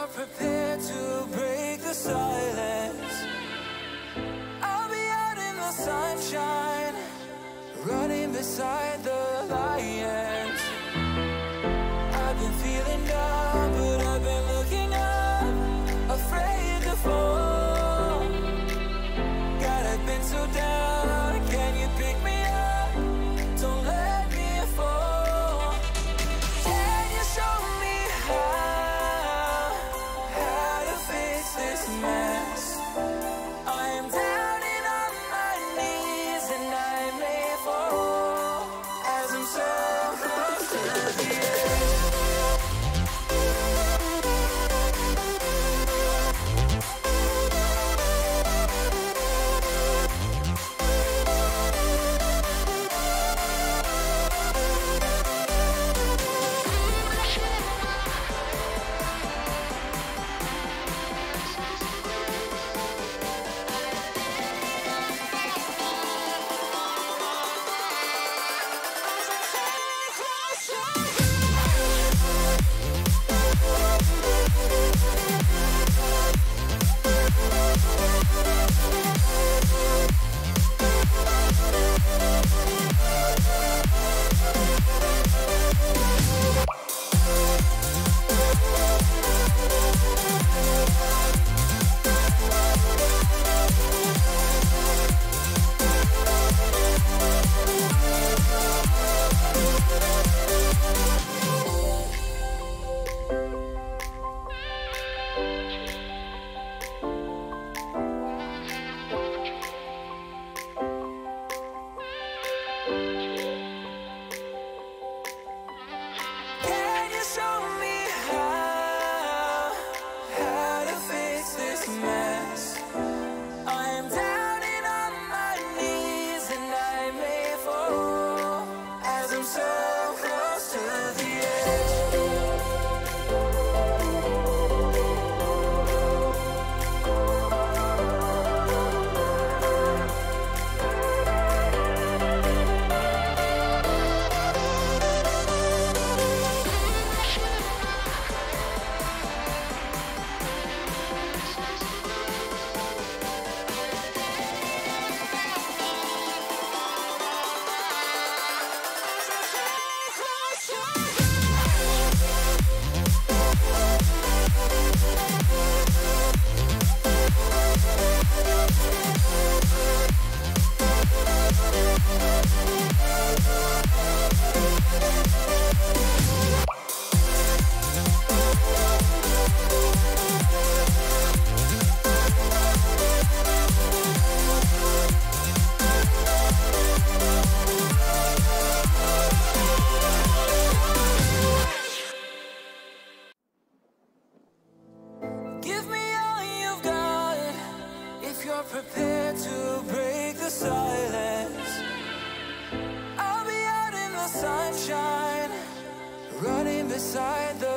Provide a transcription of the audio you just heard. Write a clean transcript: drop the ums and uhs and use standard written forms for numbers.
you're prepared to break the silence, I'll be out in the sunshine, running beside the lions. I've been feeling down, but I've been looking up, afraid to fall. God, I've been so down, can you pick me up? Don't let me fall. Can you show me how to fix this mess? I am down and on my knees, and I may fall as I'm so close to the edge. Can you show me how to fix this mess? I am down and on my knees, and I may fall as I'm so close to the edge. Give me all you've got if you're prepared to break the silence. I'll be out in the sunshine, running beside the